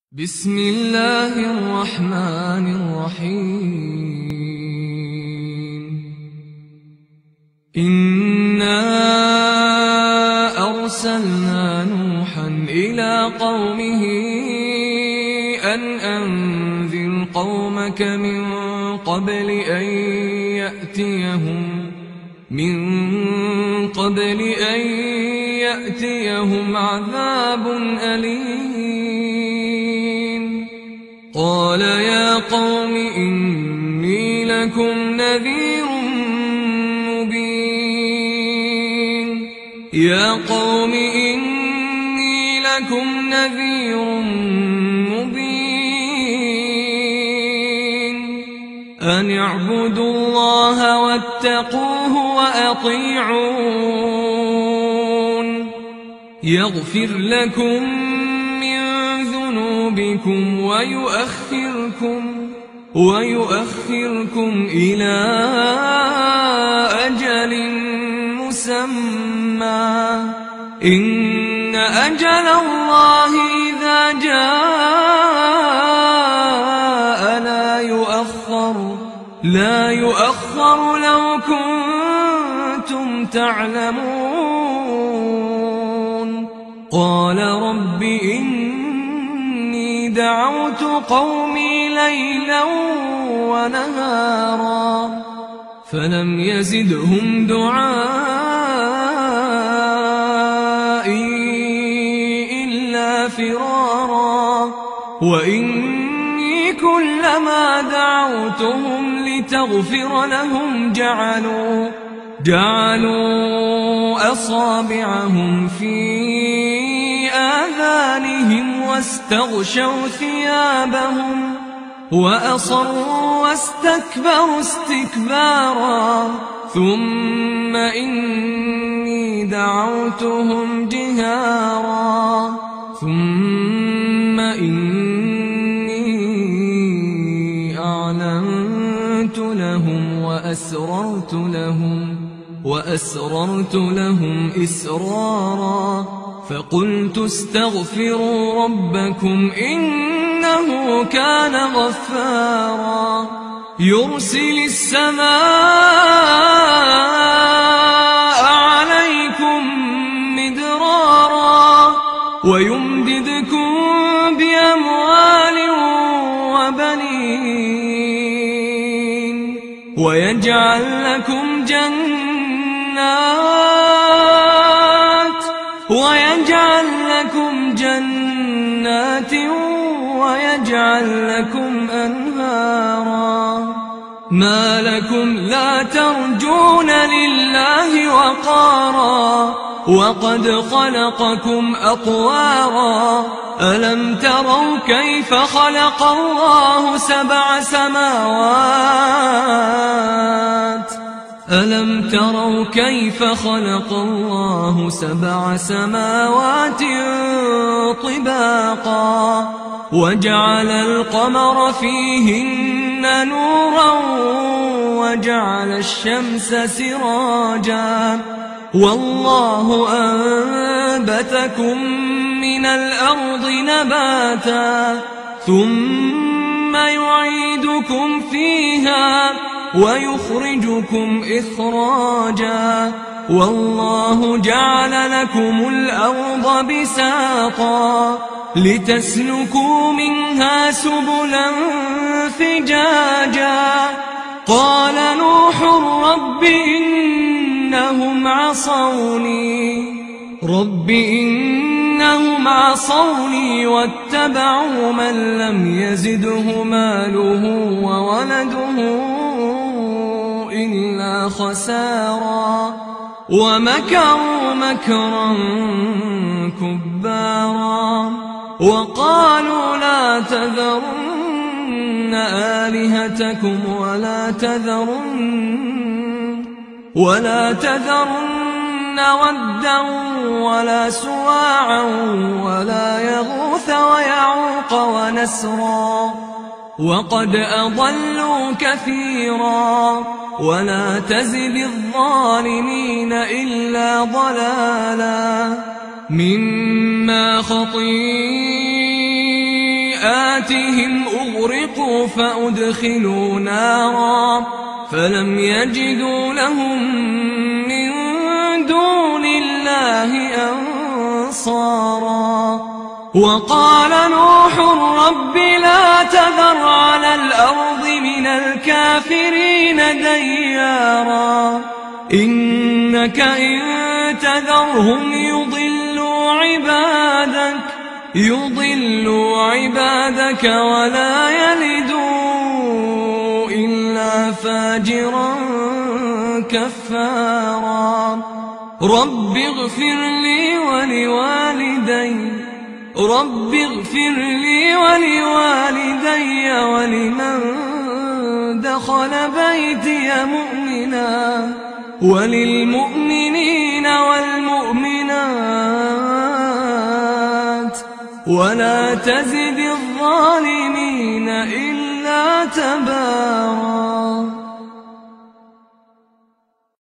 بسم الله الرحمن الرحيم إنا أرسلنا نوحا إلى قومه أن أنذر قومك من قبل أن يأتيهم عذاب أليم. قال يا قوم إني لكم نذير مبين أن اعبدوا الله واتقوه وأطيعون يغفر لكم من ذنوبكم ويؤخركم إلى أجل مسمى إن أجل الله إذا جاء لا يؤخر لو كنتم تعلمون. قال رب إني دعوت قومي ليلا ونهارا فلم يزدهم دعائي إلا فرارا وإني كلما دعوتهم لتغفر لهم جعلوا أصابعهم في آذانهم واستغشوا ثيابهم وأصروا واستكبروا استكبارا ثم إني دعوتهم جهارا ثم إني أعلنت لهم وأسررت لهم إسرارا فقلت استغفروا ربكم إنه كان غفارا يرسل السماء عليكم مدرارا ويمددكم بأموال وبنين ويجعل لكم جنات ويجعل لكم أنهارا ما لكم لا ترجون لله وقارا وقد خلقكم أطوارا ألم تروا كيف خلق الله سبع سماوات طباقا وجعل القمر فيهن نورا وجعل الشمس سراجا والله أنبتكم من الأرض نباتا ثم يعيدكم فيها ويخرجكم إخراجا والله جعل لكم الأرض بساطا لتسلكوا منها سبلا فجاجا قال نوح رب إنهم عصوني واتبعوا من لم يزده ماله وولده إلا خسارا ومكروا مكرا كبارا وقالوا لا تذرن آلهتكم ولا تذرن ودا ولا سواعا ولا يغوث ويعوق ونسرا وقد أضلوا كثيرا ولا تزد الظالمين إلا ضلالا مما خطيئاتهم سيئاتهم أغرقوا فأدخلوا نارا فلم يجدوا لهم من دون الله أنصارا. وقال نوح رب لا تذر على الأرض من الكافرين ديارا إنك إن تذرهم يضلوا عبادك ولا يلدوا إلا فاجرا كفارا. رب اغفر لي ولوالدي ولمن دخل بيتي مؤمنا وللمؤمنين والمؤمنات ولا تزد الظالمين إلا تبارا.